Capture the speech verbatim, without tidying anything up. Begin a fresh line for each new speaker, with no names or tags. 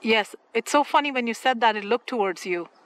Yes, it's so funny when you said that it looked towards you.